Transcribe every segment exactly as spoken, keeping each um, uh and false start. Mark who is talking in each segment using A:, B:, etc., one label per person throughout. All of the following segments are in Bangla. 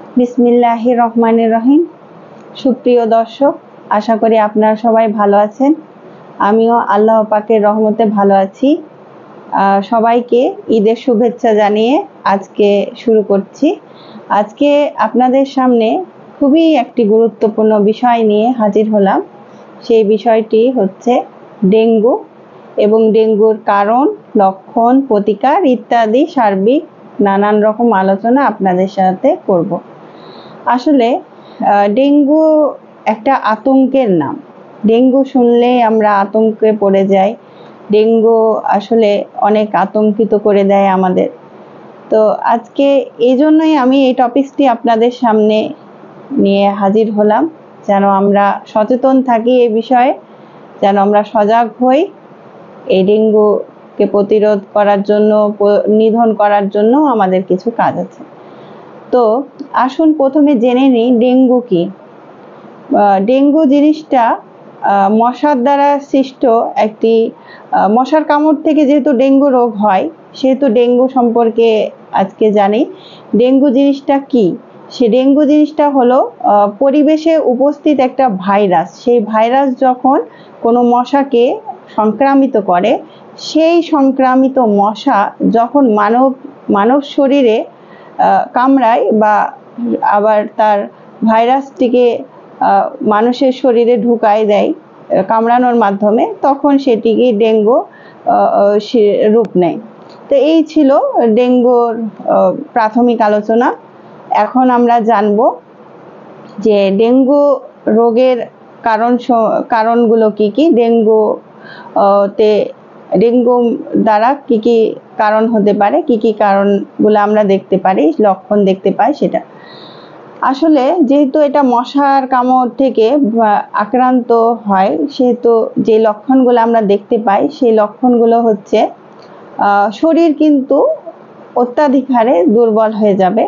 A: বিসমিল্লাহির রহমানির রহিম। সুপ্রিয় দর্শক, আশা করি আপনারা সবাই ভালো আছেন। আমিও আল্লাহ পাকের রহমতে ভালো আছি। সবাইকে ঈদের শুভেচ্ছা জানিয়ে আজকে শুরু করছি। আজকে আপনাদের সামনে খুবই একটি গুরুত্বপূর্ণ বিষয় নিয়ে হাজির হলাম। সেই বিষয়টি হচ্ছে ডেঙ্গু এবং ডেঙ্গুর কারণ, লক্ষণ, প্রতিকার ইত্যাদি সার্বিক নানান রকম আলোচনা আপনাদের সাথে করব। আসলে ডেঙ্গু একটা আতঙ্কের নাম। ডেঙ্গু শুনলেই আমরা আতঙ্কে পড়ে যাই। ডেঙ্গু আসলে অনেক আতঙ্কিত করে দেয় আমাদের। তো আজকে এই জন্যই আমি এই টপিকসটি আপনাদের সামনে নিয়ে হাজির হলাম, যেন আমরা সচেতন থাকি এই বিষয়ে, যেন আমরা সজাগ হই। এই ডেঙ্গুকে প্রতিরোধ করার জন্য, নিধন করার জন্য আমাদের কিছু কাজ আছে। তো আসুন প্রথমে জেনে নিই ডেঙ্গু কি। ডেঙ্গু জিনিসটা মশার দ্বারা সৃষ্ট একটি, মশার কামড় থেকে যেহেতু ডেঙ্গু রোগ হয়, সেহেতু ডেঙ্গু সম্পর্কে আজকে জানি। ডেঙ্গু জিনিসটা কি? সে ডেঙ্গু জিনিসটা হলো পরিবেশে উপস্থিত একটা ভাইরাস। সেই ভাইরাস যখন কোনো মশাকে সংক্রামিত করে, সেই সংক্রামিত মশা যখন মানব মানব শরীরে কামড়ায় বা আবার তার ভাইরাসটিকে মানুষের শরীরে ঢুকায় দেয় কামড়ানোর মাধ্যমে, তখন সেটিকে ডেঙ্গু রূপ নেয়। তো এই ছিল ডেঙ্গুর প্রাথমিক আলোচনা। এখন আমরা জানব যে ডেঙ্গু রোগের কারণ কারণগুলো কি কি, ডেঙ্গু তে ডেঙ্গু দ্বারা কি কি কারণ হতে পারে, কি কি কারণগুলো আমরা দেখতে পারি, লক্ষণ দেখতে পাই। সেটা আসলে যেহেতু এটা মশার কামড় থেকে আক্রান্ত হয়, সেহেতু যে লক্ষণগুলো আমরা দেখতে পাই সেই লক্ষণগুলো হচ্ছে শরীর কিন্তু অত্যাধিক হারে দুর্বল হয়ে যাবে,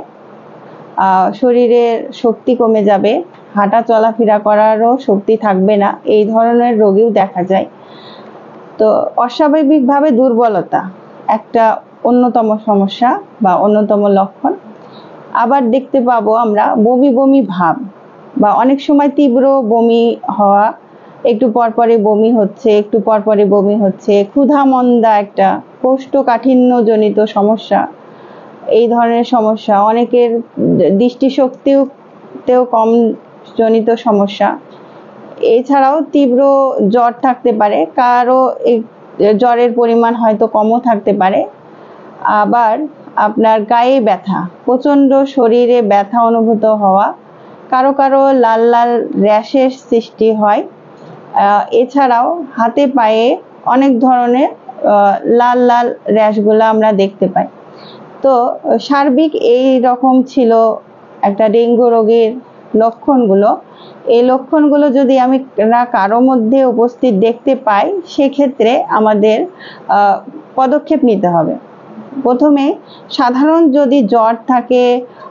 A: শরীরের শক্তি কমে যাবে, হাঁটা চলাফেরা করারও শক্তি থাকবে না। এই ধরনের রোগীও দেখা যায়। তো অস্বাভাবিকভাবে দুর্বলতা একটা অন্যতম সমস্যা বা অন্যতম লক্ষণ। আবার দেখতে পাবো আমরা বমি বমি ভাব, বা অনেক সময় তীব্র বমি হওয়া, একটু পরপরে বমি হচ্ছে, একটু পরপরে বমি হচ্ছে, ক্ষুধা মন্দা একটা, কোষ্ঠকাঠিন্যজনিত সমস্যা, এই ধরনের সমস্যা। অনেকের দৃষ্টিশক্তিও তেও কম জনিত সমস্যা। এছাড়াও তীব্র জ্বর থাকতে পারে, কারো জ্বরের পরিমাণ হয়তো কমও থাকতে পারে। আবার আপনার গায়ে ব্যথা, প্রচণ্ড শরীরে ব্যথা অনুভূত হওয়া, কারো কারো লাল লাল র্যাশের সৃষ্টি হয়। এছাড়াও হাতে পায়ে অনেক ধরনের লাল লাল র্যাশগুলো আমরা দেখতে পাই। তো সার্বিক এই রকম ছিল একটা ডেঙ্গু রোগের লক্ষণগুলো। এই লক্ষণগুলো যদি আমি কারো মধ্যে উপস্থিত দেখতে পাই, সেক্ষেত্রে আমাদের পদক্ষেপ নিতে হবে। প্রথমে সাধারণ যদি জ্বর থাকে,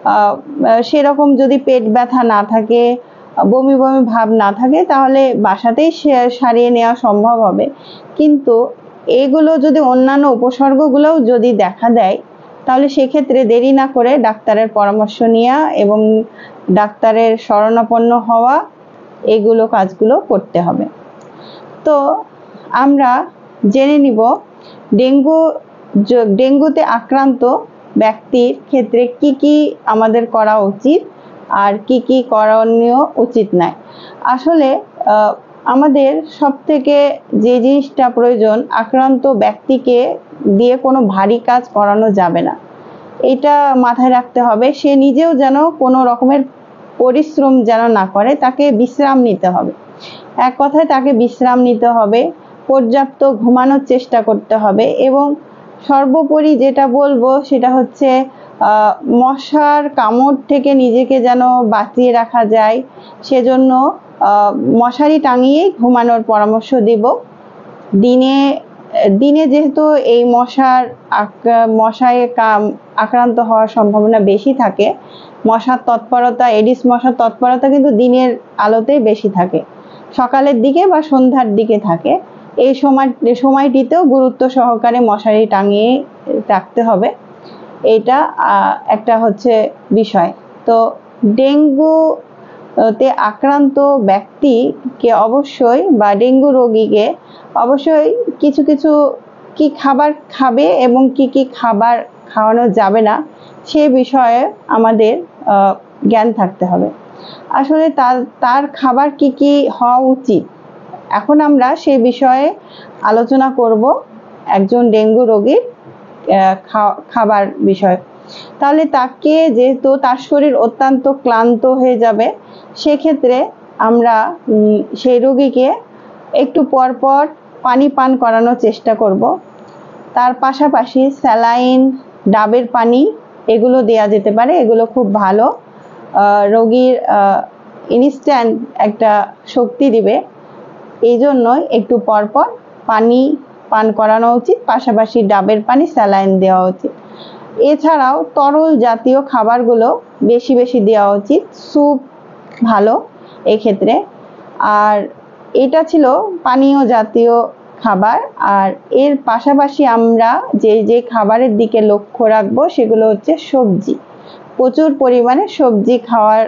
A: সেরকম যদি পেট ব্যথা না থাকে, বমি বমি ভাব না থাকে, তাহলে বাসাতেই সারিয়ে নেওয়া সম্ভব হবে। কিন্তু এগুলো যদি অন্যান্য উপসর্গগুলোও যদি দেখা দেয়, তাহলে সেক্ষেত্রে দেরি না করে ডাক্তারের পরামর্শ নেওয়া এবং ডাক্তারের শরণাপন্ন হওয়া, এগুলো কাজগুলো করতে হবে। তো আমরা জেনে নিব ডেঙ্গু ডেঙ্গুতে আক্রান্ত ব্যক্তির ক্ষেত্রে কি কি আমাদের করা উচিত আর কি কি করণীয় উচিত নয়। আসলে আমাদের সব থেকে যে জিনিসটা প্রয়োজন, আক্রান্ত ব্যক্তিকে দিয়ে কোনো ভারী কাজ করানো যাবে না, এটা মাথায় রাখতে হবে। সে নিজেও যেন কোনো রকমের পরিশ্রম যেন না করে, তাকে বিশ্রাম নিতে হবে। এক কথায় তাকে বিশ্রাম নিতে হবে, পর্যাপ্ত ঘুমানোর চেষ্টা করতে হবে, এবং সর্বোপরি যেটা বলবো সেটা হচ্ছে মশার কামড় থেকে নিজেকে যেন বাঁচিয়ে রাখা যায়, সেজন্য মশারি টাঙিয়েই ঘুমানোর পরামর্শ দিব। দিনে দিনে যেহেতু এই মশার মশায় আক্রান্ত হওয়ার সম্ভাবনা বেশি থাকে, মশার তৎপরতা, এডিস মশার তৎপরতা কিন্তু দিনের আলোতেই বেশি থাকে, সকালের দিকে বা সন্ধ্যার দিকে থাকে। এই সময় সময়টিতেও গুরুত্ব সহকারে মশারি টাঙিয়ে রাখতে হবে। এটা একটা হচ্ছে বিষয়। তো ডেঙ্গু তে আক্রান্ত ব্যক্তিকে অবশ্যই বা ডেঙ্গু রোগীকে অবশ্যই কিছু কিছু কি খাবার খাবে এবং কি কি খাবার খাওয়ানো যাবে না সে বিষয়ে আমাদের জ্ঞান থাকতে হবে। আসলে তার তার খাবার কি কি হওয়া উচিত, এখন আমরা সেই বিষয়ে আলোচনা করব একজন ডেঙ্গু রোগীর খাবার বিষয়। তাহলে তাকে, যেহেতু তার শরীর অত্যন্ত ক্লান্ত হয়ে যাবে, সেক্ষেত্রে আমরা সেই রোগীকে একটু পর পর পানি পান করানোর চেষ্টা করব। তার পাশাপাশি স্যালাইন, ডাবের পানি এগুলো দেয়া যেতে পারে। এগুলো খুব ভালো, রোগীর ইনস্ট্যান্ট একটা শক্তি দিবে, এই জন্যই একটু পর পর পানি পান করানো উচিত, পাশাপাশি ডাবের পানি, স্যালাইন দেওয়া উচিত। এছাড়াও তরল জাতীয় খাবারগুলো বেশি বেশি দেওয়া উচিত, স্যুপ ভালো এক্ষেত্রে। আর এটা ছিল পানীয় জাতীয় খাবার। আর এর পাশাপাশি আমরা যে যে খাবারের দিকে লক্ষ্য রাখবো সেগুলো হচ্ছে সবজি, প্রচুর পরিমাণে সবজি খাওয়ার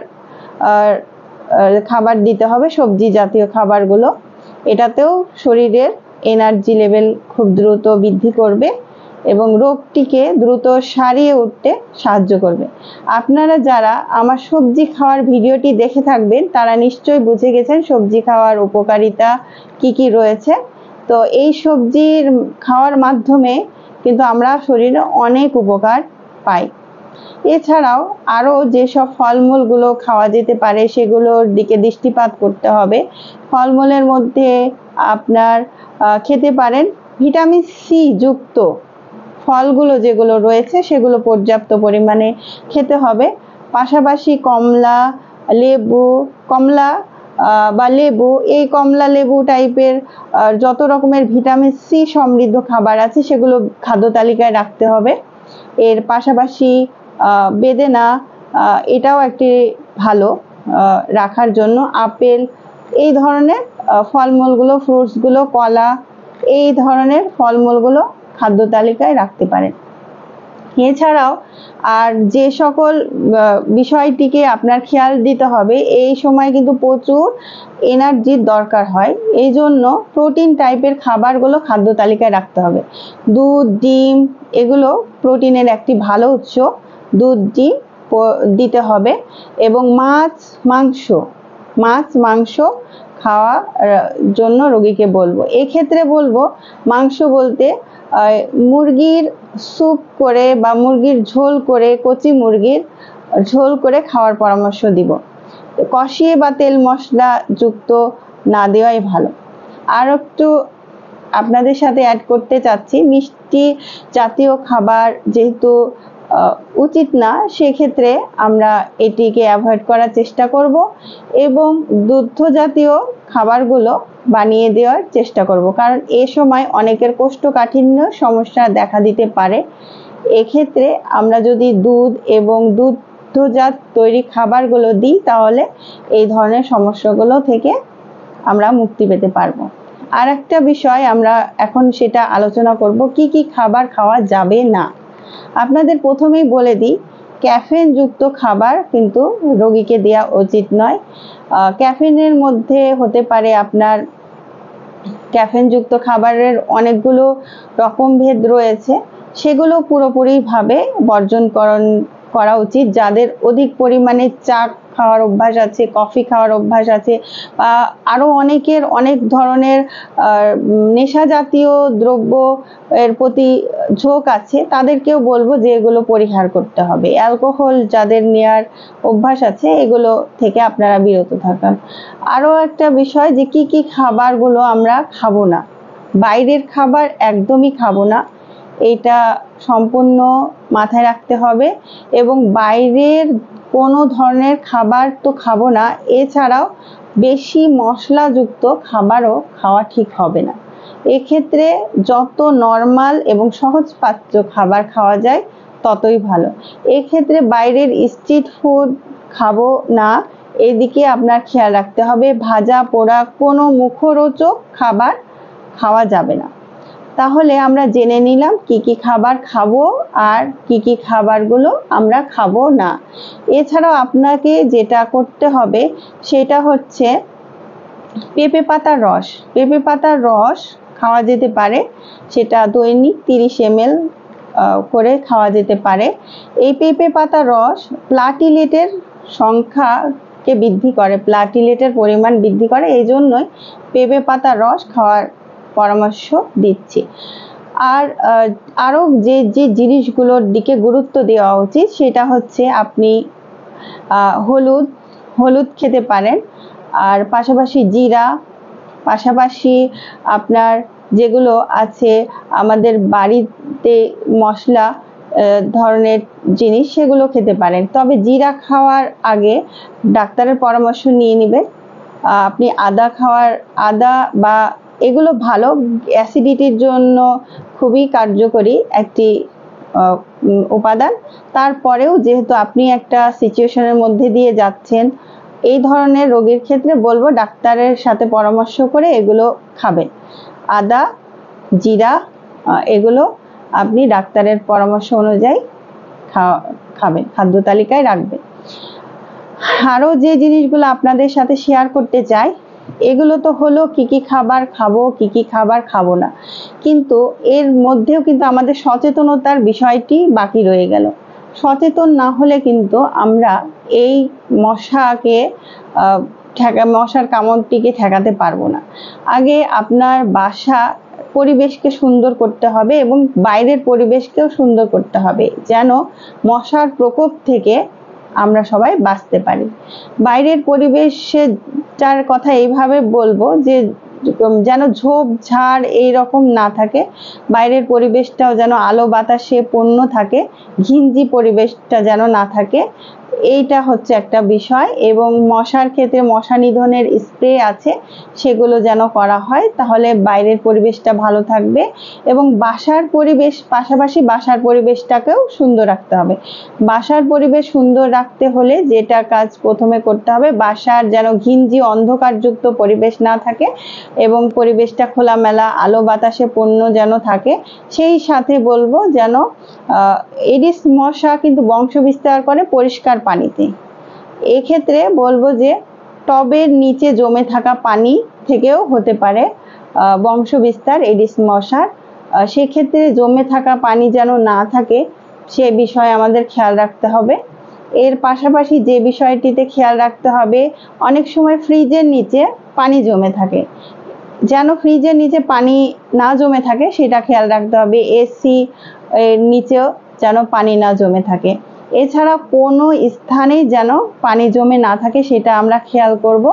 A: খাবার দিতে হবে, সবজি জাতীয় খাবারগুলো। এটাতেও শরীরের এনার্জি লেভেল খুব দ্রুত বৃদ্ধি করবে এবং রোগটিকে দ্রুত সারিয়ে উঠতে সাহায্য করবে। আপনারা যারা আমার সবজি খাওয়ার ভিডিওটি দেখে থাকবেন তারা নিশ্চয়ই বুঝে গেছেন সবজি খাওয়ার উপকারিতা কি কি রয়েছে। তো এই সবজির খাওয়ার মাধ্যমে কিন্তু আমরা শরীরে অনেক উপকার পাই। এছাড়াও আরও যেসব ফলমূলগুলো খাওয়া যেতে পারে সেগুলোর দিকে দৃষ্টিপাত করতে হবে। ফলমূলের মধ্যে আপনার খেতে পারেন ভিটামিন সি যুক্ত ফলগুলো যেগুলো রয়েছে সেগুলো পর্যাপ্ত পরিমাণে খেতে হবে। পাশাপাশি কমলা, লেবু, কমলা বা লেবু, এই কমলা লেবু টাইপের যত রকমের ভিটামিন সি সমৃদ্ধ খাবার আছে সেগুলো খাদ্য তালিকায় রাখতে হবে। এর পাশাপাশি বেদেনা, এটাও একটি ভালো রাখার জন্য। আপেল, এই ধরনের ফলমূলগুলো, ফ্রুটসগুলো, কলা, এই ধরনের ফলমূলগুলো খাদ্য তালিকায় রাখতে পারেন। এছাড়াও আর যে সকল বিষয়টিকে আপনার খেয়াল দিতে হবে, এই সময় কিন্তু প্রচুর এনার্জির দরকার হয়, এই জন্য প্রোটিন টাইপের খাবারগুলো খাদ্য তালিকায় রাখতে হবে। দুধ, ডিম এগুলো প্রোটিনের একটি ভালো উৎস, দুধ, ডিম দিতে হবে। এবং মাছ, মাংস মাছ মাংস খাওয়ার জন্য রোগীকে বলবো। এক্ষেত্রে বলবো মাংস বলতে মুরগির স্যুপ করে বা মুরগির ঝোল করে, কচি মুরগির ঝোল করে খাওয়ার পরামর্শ দিব। কষিয়ে বা তেল মশলা যুক্ত না দেওয়াই ভালো। আর একটু আপনাদের সাথে অ্যাড করতে চাচ্ছি, মিষ্টি জাতীয় খাবার যেহেতু উচিত না, সেক্ষেত্রে আমরা এটিকে অ্যাভয়েড করার চেষ্টা করব এবং দুগ্ধ জাতীয় খাবারগুলো বানিয়ে দেওয়ার চেষ্টা করব, কারণ এ সময় অনেকের কোষ্ঠকাঠিন্য সমস্যা দেখা দিতে পারে। এক্ষেত্রে আমরা যদি দুধ এবং দুগ্ধজাত তৈরি খাবারগুলো দিই তাহলে এই ধরনের সমস্যাগুলো থেকে আমরা মুক্তি পেতে পারবো। আর একটা বিষয় আমরা এখন সেটা আলোচনা করব, কি কি খাবার খাওয়া যাবে না। আপনাদের প্রথমেই বলে দিই, ক্যাফেন যুক্ত খাবার কিন্তু রোগীকে দেওয়া উচিত নয়। ক্যাফেনের মধ্যে হতে পারে আপনার ক্যাফেন যুক্ত খাবারের অনেকগুলো রকম ভেদ রয়েছে, সেগুলো পুরোপুরিভাবে বর্জনকরণ করা উচিত। যাদের অধিক পরিমাণে চা খাওয়ার অভ্যাস আছে, কফি খাওয়ার অভ্যাস আছে, বা আরও অনেকের অনেক ধরনের নেশা জাতীয় দ্রব্য এর প্রতি ঝোঁক আছে, তাদেরকেও বলবো যে এগুলো পরিহার করতে হবে। অ্যালকোহল যাদের নেয়ার অভ্যাস আছে এগুলো থেকে আপনারা বিরত থাকুন। আরও একটা বিষয়, যে কি কি খাবারগুলো আমরা খাবো না। বাইরের খাবার একদমই খাবো না, এটা সম্পূর্ণ মাথায় রাখতে হবে। এবং বাইরের কোনো ধরনের খাবার তো খাবো না, এছাড়াও বেশি মশলাযুক্ত খাবারও খাওয়া ঠিক হবে না। এক্ষেত্রে যত নর্মাল এবং সহজপাচ্য খাবার খাওয়া যায় ততই ভালো। এক্ষেত্রে বাইরের স্ট্রিট ফুড খাবো না, এদিকে আপনার খেয়াল রাখতে হবে। ভাজা পোড়া কোনো মুখরোচক খাবার খাওয়া যাবে না। তাহলে আমরা জেনে নিলাম কি কি খাবার খাবো আর কি কি খাবারগুলো আমরা খাবো না। এছাড়াও আপনাকে যেটা করতে হবে সেটা হচ্ছে পেঁপে পাতার রস। পেঁপে পাতার রস খাওয়া যেতে পারে, সেটা দৈনিক তিরিশ এম এল করে খাওয়া যেতে পারে। এই পেঁপে পাতার রস প্লাটিলেটের সংখ্যাকে বৃদ্ধি করে, প্লাটিলেটের পরিমাণ বৃদ্ধি করে, এই জন্যই পেঁপে পাতার রস খাওয়ার পরামর্শ দিচ্ছি। আর আরও যে যে জিনিসগুলোর দিকে গুরুত্ব দেওয়া উচিত সেটা হচ্ছে আপনি হলুদ হলুদ খেতে পারেন, আর পাশাপাশি জিরা, পাশাপাশি আপনার যেগুলো আছে আমাদের বাড়িতে মশলা ধরনের জিনিস সেগুলো খেতে পারেন। তবে জিরা খাওয়ার আগে ডাক্তারের পরামর্শ নিয়ে নেবেন। আপনি আদা খাওয়ার আদা বা এগুলো ভালো, অ্যাসিডিটির জন্য খুবই কার্যকরী একটি উপাদান। তারপরেও যেহেতু আপনি একটা সিচুয়েশনের মধ্যে দিয়ে যাচ্ছেন, এই ধরনের রোগীর ক্ষেত্রে বলবো ডাক্তারের সাথে পরামর্শ করে এগুলো খাবেন। আদা, জিরা এগুলো আপনি ডাক্তারের পরামর্শ অনুযায়ী খাবেন, খাদ্য তালিকায় রাখবেন। আরও যে জিনিসগুলো আপনাদের সাথে শেয়ার করতে চাই, এগুলো তো হলো কি কি খাবার খাবো, কি কি খাবার খাবো না, কিন্তু এর মধ্যেও কিন্তু আমাদের সচেতনতার বিষয়টি বাকি রয়ে গেল। সচেতন না হলে কিন্তু আমরা এই মশাকে ঠেকা মশার কামড়টিকে ঠেকাতে পারবো না। আগে আপনার বাসা পরিবেশকে সুন্দর করতে হবে এবং বাইরের পরিবেশকেও সুন্দর করতে হবে, যেন মশার প্রকোপ থেকে আমরা সবাই বাঁচতে পারি। বাইরের পরিবেশটার কথা এইভাবে বলবো যে যেন ঝোপ ঝাড় এইরকম না থাকে, বাইরের পরিবেশটাও যেন আলো বাতাসে পূর্ণ থাকে, ঘিঞ্জি পরিবেশটা যেন না থাকে, এইটা হচ্ছে একটা বিষয়। এবং মশার ক্ষেত্রে মশা নিধনের স্প্রে আছে, সেগুলো যেন করা হয়, তাহলে বাইরের পরিবেশটা ভালো থাকবে। এবং বাসার পরিবেশ পাশাপাশি বাসার পরিবেশটাকেও সুন্দর রাখতে হবে। বাসার পরিবেশ সুন্দর রাখতে হলে যেটা কাজ প্রথমে করতে হবে, বাসার যেন ঘিঞ্জি অন্ধকারযুক্ত পরিবেশ না থাকে এবং পরিবেশটা খোলামেলা আলো বাতাসে পূর্ণ যেন থাকে। সেই সাথে বলবো যেন এডিস মশা কিন্তু বংশ বিস্তার করে পরিষ্কার পানিতে। এক্ষেত্রে বলবো যে টবের নিচে জমে থাকা পানি থেকেও হতে পারে বংশ বিস্তার এডিস মশার। সেক্ষেত্রে জমে থাকা পানি যেন না থাকে সে বিষয়ে আমাদের খেয়াল রাখতে হবে। এর পাশাপাশি যে বিষয়টিতে খেয়াল রাখতে হবে, অনেক সময় ফ্রিজের নিচে পানি জমে থাকে, যেন ফ্রিজের নিচে পানি না জমে থাকে সেটা খেয়াল রাখতে হবে। এসি এর নিচেও যেন পানি না জমে থাকে। এছাড়া কোনো স্থানেই যেন পানি জমে না থাকে সেটা আমরা খেয়াল করব।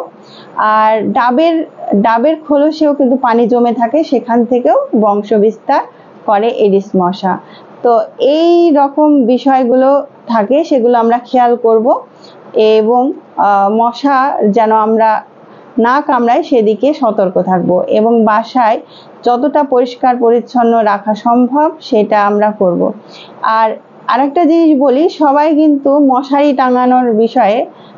A: আর ডাবের ডাবের খোলসেও কিন্তু পানি জমে থাকে, সেখান থেকেও বংশ বিস্তার করে এডিস মশা। তো এই রকম বিষয়গুলো থাকে, সেগুলো আমরা খেয়াল করব এবং মশা যেন আমরা না কামড়ায় সেদিকে সতর্ক থাকব এবং বাসায় যতটা পরিষ্কার পরিচ্ছন্ন রাখা সম্ভব সেটা আমরা করব। আর আরেকটা জিনিস বলি, সবাই কিন্তু মশারি টাঙানোর বিষয়ে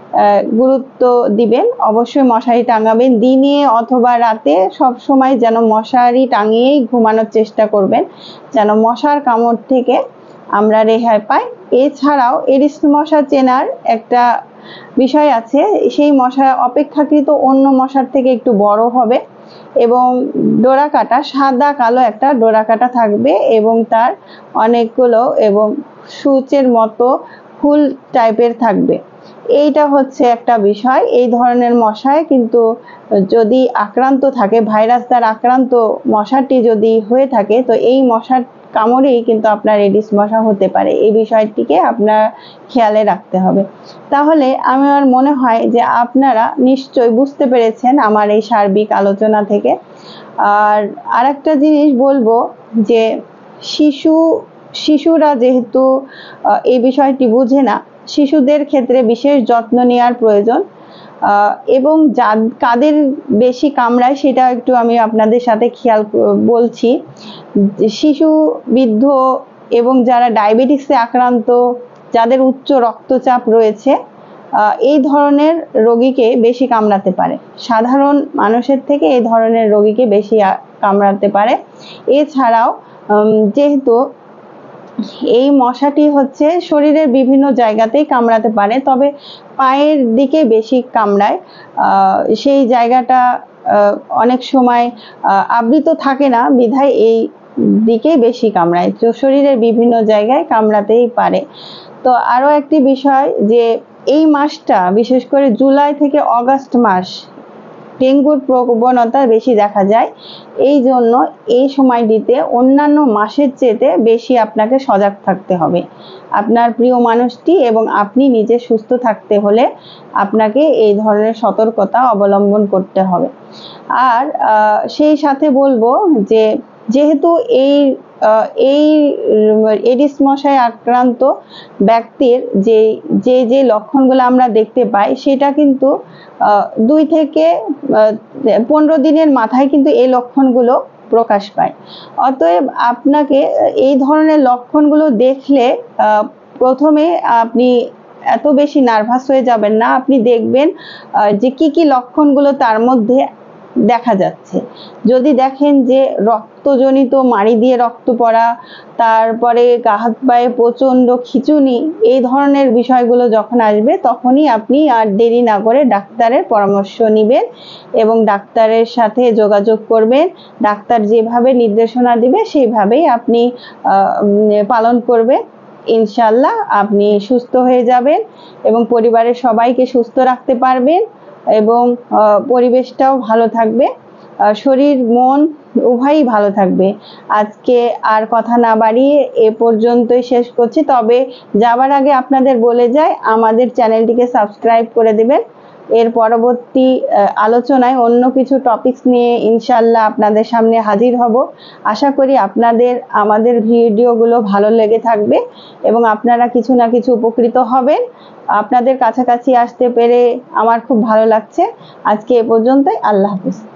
A: গুরুত্ব দিবেন, অবশ্যই মশারি টাঙাবেন দিনে অথবা রাতে, সব সময় যেন মশারি টাঙিয়েই ঘুমানোর চেষ্টা করবেন, যেন মশার কামড় থেকে আমরা রেহাই পাই। এছাড়াও এডিস মশা চেনার একটা বিষয় আছে, সেই মশা অপেক্ষাকৃত অন্য মশার থেকে একটু বড় হবে এবং ডোরা কাটা সাদা কালো একটা ডোরা কাটা থাকবে এবং তার অনেকগুলো এবং সূচের মতো ফুল টাইপের থাকবে। এইটা হচ্ছে একটা বিষয়। এই ধরনের মশায় কিন্তু যদি আক্রান্ত থাকে, ভাইরাস দ্বারা আক্রান্ত মশাটি যদি হয়ে থাকে, তো এই মশার কামড়েই কিন্তু আপনার এডিস মশা হতে পারে। এই বিষয়টিকে আপনার খেয়ালে রাখতে হবে। তাহলে আমার মনে হয় যে আপনারা নিশ্চয়ই বুঝতে পেরেছেন আমার এই সার্বিক আলোচনা থেকে। আর আরেকটা জিনিস বলবো যে শিশু শিশুরা যেহেতু এই বিষয়টি বুঝে না, শিশুদের ক্ষেত্রে বিশেষ যত্ন নেওয়ার প্রয়োজন এবং যা কাদের বেশি কামড়ায় সেটা একটু আমি আপনাদের সাথে খেয়াল বলছি। শিশু, বৃদ্ধ এবং যারা ডায়াবেটিসে আক্রান্ত, যাদের উচ্চ রক্তচাপ রয়েছে, এই ধরনের রোগীকে বেশি কামড়াতে পারে। সাধারণ মানুষের থেকে এই ধরনের রোগীকে বেশি কামড়াতে পারে। এছাড়াও যেহেতু এই মশাটি হচ্ছে শরীরের বিভিন্ন জায়গাতেই কামড়াতে পারে, তবে পায়ের দিকে বেশি কামড়ায়। সেই জায়গাটা অনেক সময় আবৃত থাকে না, বিধায় এই দিকে বেশি কামড়ায়। তো শরীরের বিভিন্ন জায়গায় কামড়াতেই পারে। তো আরও একটি বিষয় যে এই মাসটা বিশেষ করে জুলাই থেকে অগাস্ট মাস ডেঙ্গুর প্রবণতা বেশি দেখা যায়। এই জন্য এই সময়টিতে অন্যান্য মাসের চেয়ে বেশি আপনাকে সজাগ থাকতে হবে। আপনার প্রিয় মানুষটি এবং আপনি নিজে সুস্থ থাকতে হলে আপনাকে এই ধরনের সতর্কতা অবলম্বন করতে হবে। আর সেই সাথে বলবো যে যেহেতু এই এই এডিস মশায় আক্রান্ত ব্যক্তির যে যে যে লক্ষণগুলো আমরা দেখতে পাই সেটা কিন্তু দুই থেকে পনেরো দিনের মাথায় কিন্তু এই লক্ষণগুলো প্রকাশ পায়। অতএব আপনাকে এই ধরনের লক্ষণগুলো দেখলে প্রথমে আপনি এত বেশি নার্ভাস হয়ে যাবেন না। আপনি দেখবেন যে কি কি লক্ষণগুলো তার মধ্যে দেখা যাচ্ছে। যদি দেখেন যে রক্তজনিত মাড়ি দিয়ে রক্ত পড়া, তারপরে গা হাত পায়ে প্রচণ্ড খিঁচুনি, এই ধরনের বিষয়গুলো যখন আসবে তখনই আপনি আর দেরি না করে ডাক্তারের পরামর্শ নেবেন এবং ডাক্তারের সাথে যোগাযোগ করবেন। ডাক্তার যেভাবে নির্দেশনা দিবে সেইভাবেই আপনি পালন করবেন। ইনশাল্লাহ আপনি সুস্থ হয়ে যাবেন এবং পরিবারের সবাইকে সুস্থ রাখতে পারবেন এবং পরিবেশটাও ভালো থাকবে, শরীর মন উভয়ই ভালো থাকবে। আজকে আর কথা না বাড়িয়ে এ পর্যন্তই শেষ করছি। তবে যাবার আগে আপনাদের বলে যাই, আমাদের চ্যানেলটিকে সাবস্ক্রাইব করে দেবেন। এর পরবর্তী আলোচনায় অন্য কিছু টপিকস নিয়ে ইনশাল্লাহ আপনাদের সামনে হাজির হব। আশা করি আপনাদের আমাদের ভিডিওগুলো ভালো লেগে থাকবে এবং আপনারা কিছু না কিছু উপকৃত হবেন। আপনাদের কাছাকাছি আসতে পেরে আমার খুব ভালো লাগছে। আজকে এ পর্যন্তই। আল্লাহ হাফেজ।